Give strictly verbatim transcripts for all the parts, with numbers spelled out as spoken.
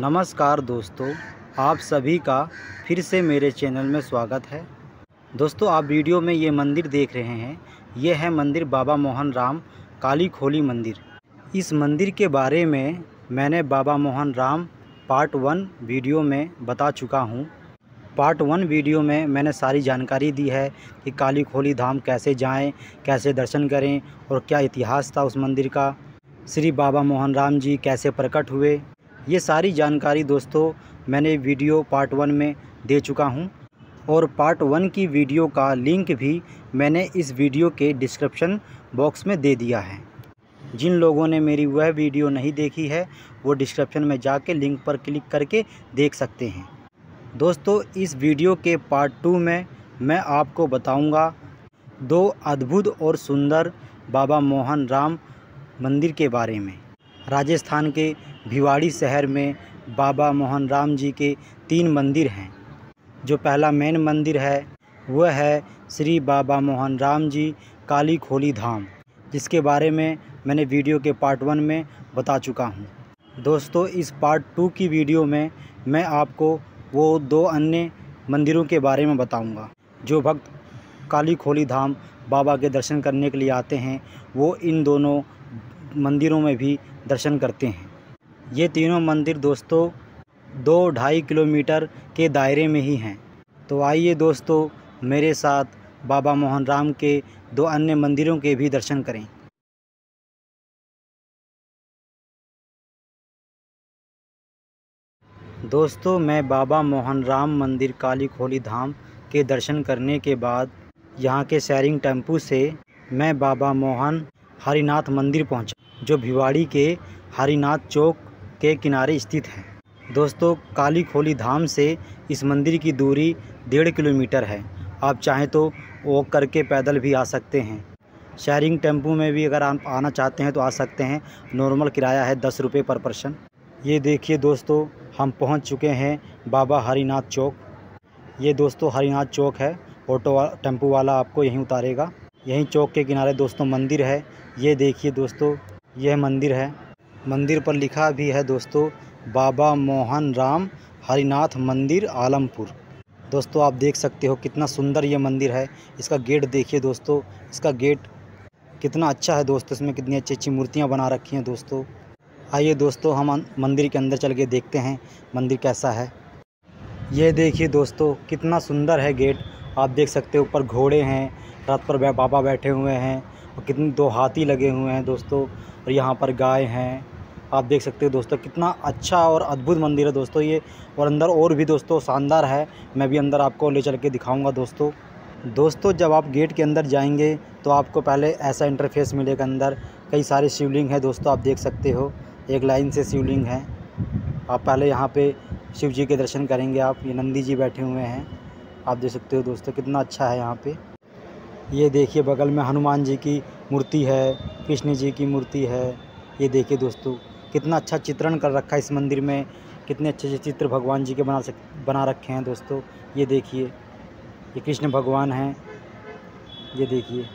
नमस्कार दोस्तों, आप सभी का फिर से मेरे चैनल में स्वागत है। दोस्तों, आप वीडियो में ये मंदिर देख रहे हैं, ये है मंदिर बाबा मोहन राम काली खोली मंदिर। इस मंदिर के बारे में मैंने Baba Mohan Ram part one video में बता चुका हूँ। पार्ट वन वीडियो में मैंने सारी जानकारी दी है कि काली खोली धाम कैसे जाएं, कैसे दर्शन करें और क्या इतिहास था उस मंदिर का, श्री बाबा मोहन राम जी कैसे प्रकट हुए। ये सारी जानकारी दोस्तों मैंने वीडियो पार्ट वन में दे चुका हूँ और पार्ट वन की वीडियो का लिंक भी मैंने इस वीडियो के डिस्क्रिप्शन बॉक्स में दे दिया है। जिन लोगों ने मेरी वह वीडियो नहीं देखी है वो डिस्क्रिप्शन में जाके लिंक पर क्लिक करके देख सकते हैं। दोस्तों, इस वीडियो के पार्ट टू में मैं आपको बताऊंगा दो अद्भुत और सुंदर बाबा मोहन राम मंदिर के बारे में। राजस्थान के भिवाड़ी शहर में बाबा मोहन राम जी के तीन मंदिर हैं। जो पहला मेन मंदिर है वह है श्री बाबा मोहन राम जी काली खोली धाम, जिसके बारे में मैंने वीडियो के पार्ट वन में बता चुका हूँ। दोस्तों, इस पार्ट टू की वीडियो में मैं आपको वो दो अन्य मंदिरों के बारे में बताऊंगा। जो भक्त काली खोली धाम बाबा के दर्शन करने के लिए आते हैं वो इन दोनों मंदिरों में भी दर्शन करते हैं। ये तीनों मंदिर दोस्तों दो ढाई किलोमीटर के दायरे में ही हैं। तो आइए दोस्तों, मेरे साथ बाबा मोहन राम के दो अन्य मंदिरों के भी दर्शन करें। दोस्तों, मैं बाबा मोहन राम मंदिर काली खोली धाम के दर्शन करने के बाद यहाँ के शेयरिंग टेम्पू से मैं बाबा मोहन हरिनाथ मंदिर पहुँचा, जो भिवाड़ी के हरिनाथ चौक के किनारे स्थित है। दोस्तों, काली खोली धाम से इस मंदिर की दूरी डेढ़ किलोमीटर है। आप चाहें तो वॉक करके पैदल भी आ सकते हैं। शेयरिंग टेम्पू में भी अगर आप आना चाहते हैं तो आ सकते हैं। नॉर्मल किराया है दस रुपये पर पर्सन। ये देखिए दोस्तों, हम पहुंच चुके हैं बाबा हरिनाथ चौक। ये दोस्तों हरिनाथ चौक है। ऑटो वा, टेम्पू वाला आपको यहीं उतारेगा। यहीं चौक के किनारे दोस्तों मंदिर है। ये देखिए दोस्तों, यह मंदिर है। मंदिर पर लिखा भी है दोस्तों बाबा मोहन राम हरिनाथ मंदिर आलमपुर। दोस्तों, आप देख सकते हो कितना सुंदर ये मंदिर है। इसका गेट देखिए दोस्तों, इसका गेट कितना अच्छा है दोस्तों। इसमें कितनी अच्छी अच्छी मूर्तियाँ बना रखी हैं दोस्तों। आइए दोस्तों, हम मंदिर के अंदर चल के देखते हैं मंदिर कैसा है। ये देखिए दोस्तों, कितना सुंदर है गेट। आप देख सकते हो ऊपर घोड़े हैं, रथ पर बाबा बैठे हुए हैं और कितने दो हाथी लगे हुए हैं दोस्तों, और यहाँ पर गाय हैं। आप देख सकते हो दोस्तों, कितना अच्छा और अद्भुत मंदिर है दोस्तों ये। और अंदर और भी दोस्तों शानदार है। मैं भी अंदर आपको ले चल के दिखाऊंगा दोस्तों। दोस्तों, जब आप गेट के अंदर जाएंगे तो आपको पहले ऐसा इंटरफेस मिलेगा। अंदर कई सारे शिवलिंग है दोस्तों, आप देख सकते हो एक लाइन से शिवलिंग है। आप पहले यहाँ पे शिव जी के दर्शन करेंगे। आप ये नंदी जी बैठे हुए हैं, आप देख सकते हो दोस्तों, कितना अच्छा है यहाँ पे। ये देखिए बगल में हनुमान जी की मूर्ति है, कृष्ण जी की मूर्ति है। ये देखिए दोस्तों, कितना अच्छा चित्रण कर रखा है इस मंदिर में। कितने अच्छे अच्छे चित्र भगवान जी के बना सक बना रखे हैं दोस्तों। ये देखिए, ये कृष्ण भगवान हैं। ये देखिए,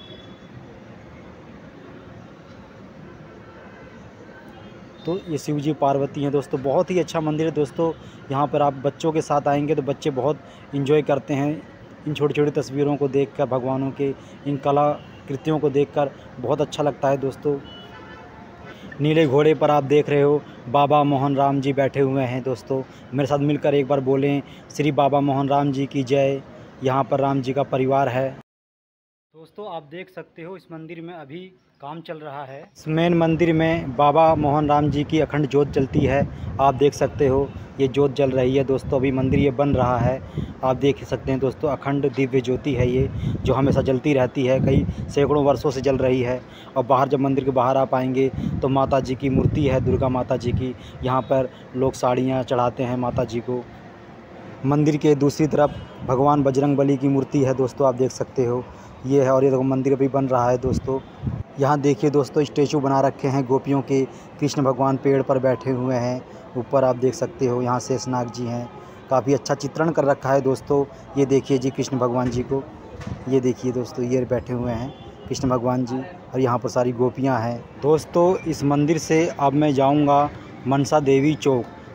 तो ये शिव जी पार्वती हैं दोस्तों। बहुत ही अच्छा मंदिर है दोस्तों। यहाँ पर आप बच्चों के साथ आएंगे तो बच्चे बहुत इंजॉय करते हैं इन छोटी छोटी तस्वीरों को देखकर, भगवानों के इन कलाकृतियों को देखकर बहुत अच्छा लगता है दोस्तों। नीले घोड़े पर आप देख रहे हो बाबा मोहन राम जी बैठे हुए हैं दोस्तों। मेरे साथ मिलकर एक बार बोलें, श्री बाबा मोहन राम जी की जय। यहाँ पर राम जी का परिवार है। दोस्तों, आप देख सकते हो इस मंदिर में अभी काम चल रहा है। इस मेन मंदिर में बाबा मोहन राम जी की अखंड ज्योत जलती है। आप देख सकते हो ये ज्योत जल रही है दोस्तों। अभी मंदिर ये बन रहा है। आप देख सकते हैं दोस्तों, अखंड दिव्य ज्योति है ये, जो हमेशा जलती रहती है, कई सैकड़ों वर्षों से जल रही है। और बाहर जब मंदिर के बाहर आप आएंगे तो माता जी की मूर्ति है, दुर्गा माता जी की। यहाँ पर लोग साड़ियाँ चढ़ाते हैं माता जी को। मंदिर के दूसरी तरफ भगवान बजरंगबली की मूर्ति है दोस्तों, आप देख सकते हो ये है। और ये देखो मंदिर अभी बन रहा है दोस्तों। यहाँ देखिए दोस्तों, स्टेचू बना रखे हैं गोपियों के। कृष्ण भगवान पेड़ पर बैठे हुए हैं। ऊपर आप देख सकते हो यहाँ शेषनाग जी हैं। काफ़ी अच्छा चित्रण कर रखा है दोस्तों। ये देखिए जी कृष्ण भगवान जी को। ये देखिए दोस्तों, ये बैठे हुए हैं कृष्ण भगवान जी, और यहाँ पर सारी गोपियाँ हैं दोस्तों। इस मंदिर से अब मैं जाऊँगा मनसा देवी चौक,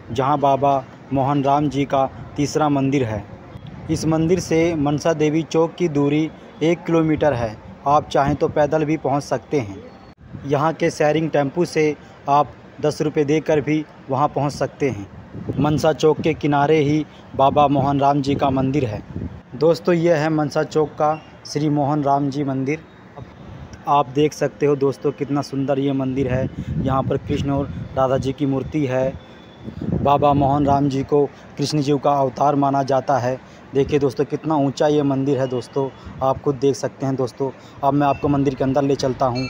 जहां बाबा मोहन राम जी का तीसरा मंदिर है। इस मंदिर से मनसा देवी चौक की दूरी एक किलोमीटर है। आप चाहें तो पैदल भी पहुंच सकते हैं। यहां के शेयरिंग टेम्पू से आप दस रुपये देकर भी वहां पहुंच सकते हैं। मनसा चौक के किनारे ही बाबा मोहन राम जी का मंदिर है। दोस्तों, यह है मनसा चौक का श्री मोहन राम जी मंदिर। आप देख सकते हो दोस्तों, कितना सुंदर ये मंदिर है। यहाँ पर कृष्ण और राधा जी की मूर्ति है। बाबा मोहन राम जी को कृष्ण जी का अवतार माना जाता है। देखिए दोस्तों, कितना ऊंचा ये मंदिर है। दोस्तों, आप खुद देख सकते हैं। दोस्तों, अब मैं आपको मंदिर के अंदर ले चलता हूँ।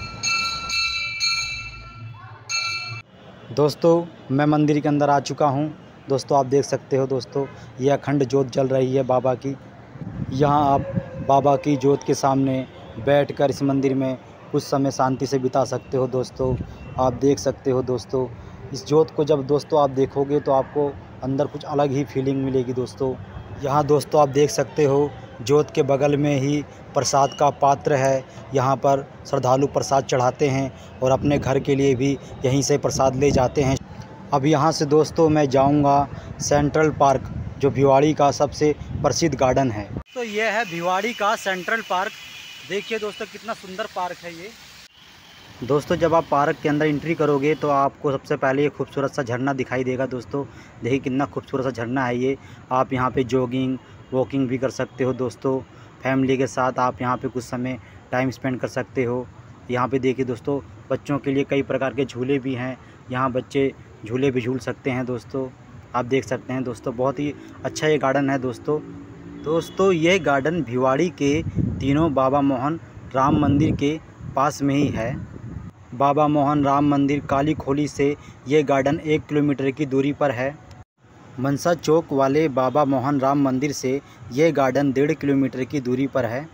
दोस्तों, मैं मंदिर के अंदर आ चुका हूँ। दोस्तों, आप देख सकते हो दोस्तों, ये अखंड ज्योत जल रही है बाबा की। यहाँ आप बाबा की ज्योत के सामने बैठकर इस मंदिर में कुछ समय शांति से बिता सकते हो। दोस्तों, आप देख सकते हो दोस्तों, इस ज्योत को जब दोस्तों आप देखोगे तो आपको अंदर कुछ अलग ही फीलिंग मिलेगी। दोस्तों, यहाँ दोस्तों आप देख सकते हो, ज्योत के बगल में ही प्रसाद का पात्र है। यहाँ पर श्रद्धालु प्रसाद चढ़ाते हैं और अपने घर के लिए भी यहीं से प्रसाद ले जाते हैं। अब यहाँ से दोस्तों मैं जाऊँगा सेंट्रल पार्क, जो भिवाड़ी का सबसे प्रसिद्ध गार्डन है। तो यह है भिवाड़ी का सेंट्रल पार्क। देखिए दोस्तों, कितना सुंदर पार्क है ये। दोस्तों, जब आप पार्क के अंदर एंट्री करोगे तो आपको सबसे पहले ये खूबसूरत सा झरना दिखाई देगा। दोस्तों, देखिए कितना खूबसूरत सा झरना है ये। आप यहाँ पे जॉगिंग वॉकिंग भी कर सकते हो। दोस्तों, फैमिली के साथ आप यहाँ पे कुछ समय टाइम स्पेंड कर सकते हो। यहाँ पे देखिए दोस्तों, बच्चों के लिए कई प्रकार के झूले भी हैं। यहाँ बच्चे झूले भी झूल सकते हैं। दोस्तों, आप देख सकते हैं दोस्तों, बहुत ही अच्छा ये गार्डन है। दोस्तों दोस्तों ये गार्डन भिवाड़ी के तीनों बाबा मोहन राम मंदिर के पास में ही है। बाबा मोहन राम मंदिर काली खोली से ये गार्डन एक किलोमीटर की दूरी पर है। मनसा चौक वाले बाबा मोहन राम मंदिर से ये गार्डन डेढ़ किलोमीटर की दूरी पर है।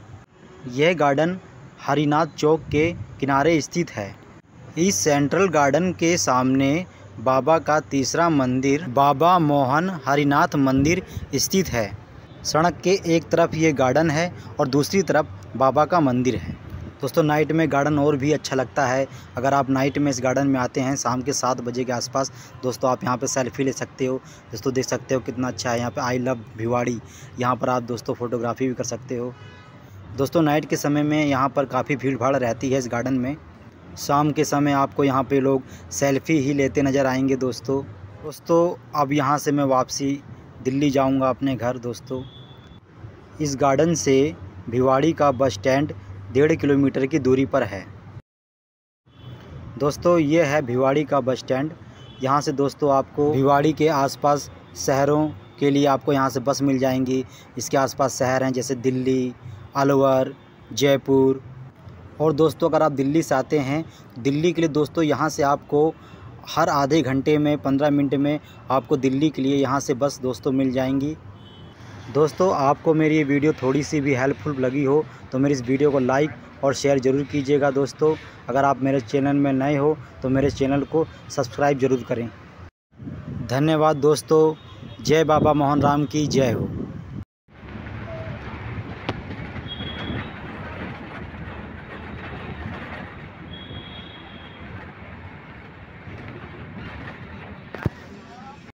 यह गार्डन हरिनाथ चौक के किनारे स्थित है। इस सेंट्रल गार्डन के सामने बाबा का तीसरा मंदिर बाबा मोहन हरिनाथ मंदिर स्थित है। सड़क के एक तरफ ये गार्डन है और दूसरी तरफ बाबा का मंदिर है। दोस्तों, नाइट में गार्डन और भी अच्छा लगता है। अगर आप नाइट में इस गार्डन में आते हैं शाम के सात बजे के आसपास, दोस्तों आप यहाँ पे सेल्फी ले सकते हो। दोस्तों देख सकते हो कितना अच्छा है। यहाँ पे आई लव भिवाड़ी, यहाँ पर आप दोस्तों फ़ोटोग्राफी भी कर सकते हो। दोस्तों, नाइट के समय में यहाँ पर काफ़ी भीड़ भाड़ रहती है इस गार्डन में। शाम के समय आपको यहाँ पे लोग सेल्फ़ी ही लेते नज़र आएंगे। दोस्तों दोस्तों अब यहाँ से मैं वापसी दिल्ली जाऊँगा अपने घर। दोस्तों, इस गार्डन से भिवाड़ी का बस स्टैंड डेढ़ किलोमीटर की दूरी पर है। दोस्तों, ये है भिवाड़ी का बस स्टैंड। यहाँ से दोस्तों आपको भिवाड़ी के आसपास शहरों के लिए आपको यहाँ से बस मिल जाएंगी। इसके आसपास शहर हैं जैसे दिल्ली, अलवर, जयपुर। और दोस्तों अगर आप दिल्ली से आते हैं, दिल्ली के लिए दोस्तों यहाँ से आपको हर आधे घंटे में पंद्रह मिनट में आपको दिल्ली के लिए यहाँ से बस दोस्तों मिल जाएंगी। दोस्तों, आपको मेरी ये वीडियो थोड़ी सी भी हेल्पफुल लगी हो तो मेरी इस वीडियो को लाइक और शेयर ज़रूर कीजिएगा। दोस्तों, अगर आप मेरे चैनल में नए हो तो मेरे चैनल को सब्सक्राइब ज़रूर करें। धन्यवाद दोस्तों। जय बाबा मोहन राम की जय हो।